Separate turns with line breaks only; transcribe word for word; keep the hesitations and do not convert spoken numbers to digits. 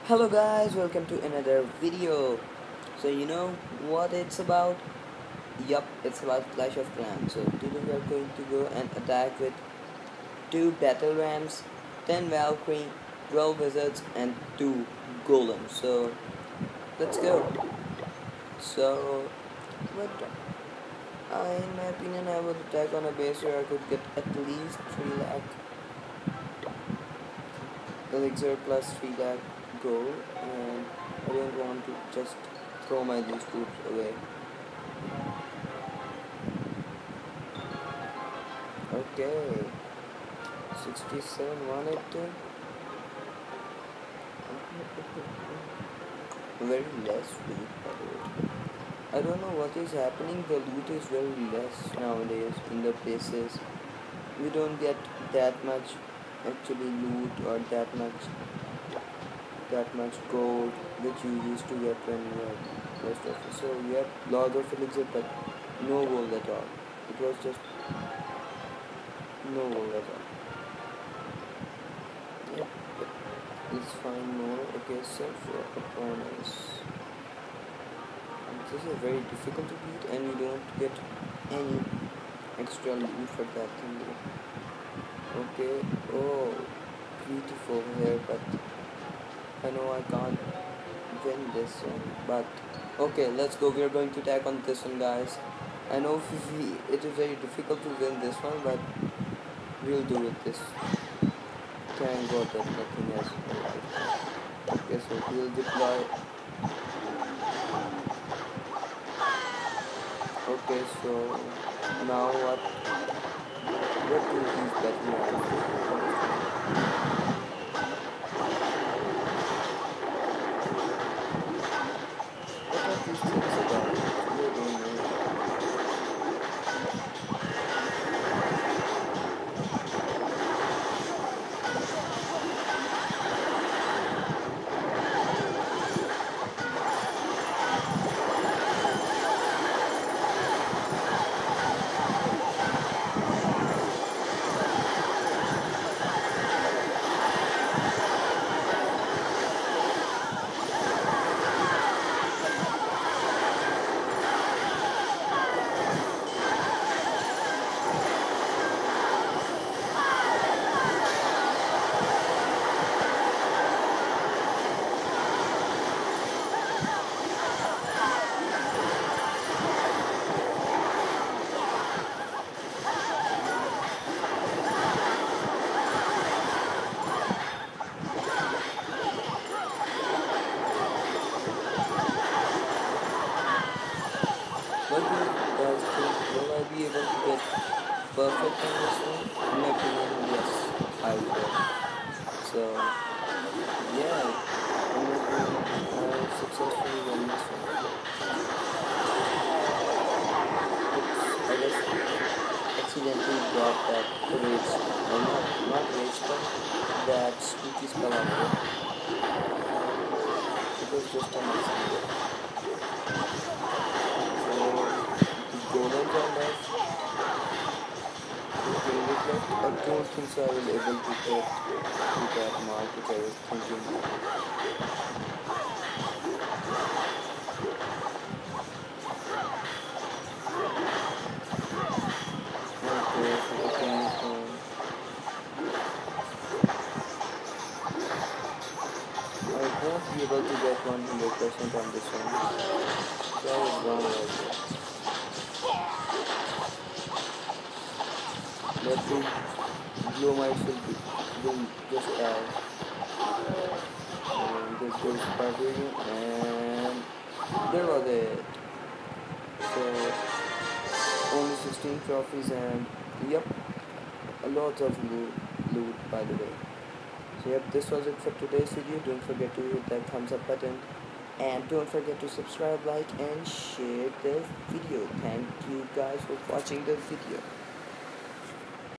Hello guys, welcome to another video. So you know what it's about? Yup, it's about Clash of Clans. So today we are going to go and attack with two battle rams, ten Valkyrie, twelve wizards and two golems. So let's go. So but uh, in my opinion I would attack on a base where I could get at least three lakh elixir plus three lakh gold, and I don't want to just throw my these troops away. Okay, sixty-seven, one eighty. Very less loot, by the way. I don't know what is happening. The loot is very less nowadays in the places. We don't get that much actually loot or that much that much gold which you used to get when you were post office. So we have lots of elixir but no gold at all. It was just no gold at all. Yep, yep. Let's find more. Okay, so for opponents. And this is very difficult to beat and you don't get any extra loot for that thing. Okay, oh beautiful here, but I know I can't win this one, but okay, let's go. We are going to attack on this one, guys. I know we, it is very difficult to win this one, but we'll do it this. Thank God that nothing has arrived. Okay, so we'll deploy. Okay, so now what? What do these battle rams do? What are these things about? We don't know. What do you guys think? Will I be able to get perfect on this one? In my opinion, yes, I will. So, yeah, in my opinion, I successfully won this one. Oops, I just accidentally got that rage, or not, not rage spell, that spooky spell out there. It was just an accident. Golems are left. Okay, look like I don't think so I will able to get to that mark which I was thinking. Okay, so the thing is on. I won't be able to get one hundred percent on this one. So I was wrong right there. But the glow might will, be, will just die. And this goes barbarian, and there was it. So only sixteen trophies, and yep, a lot of loot, loot by the way. So yep, this was it for today's video. Don't forget to hit that thumbs up button, and don't forget to subscribe, like and share the video. Thank you guys for watching the video.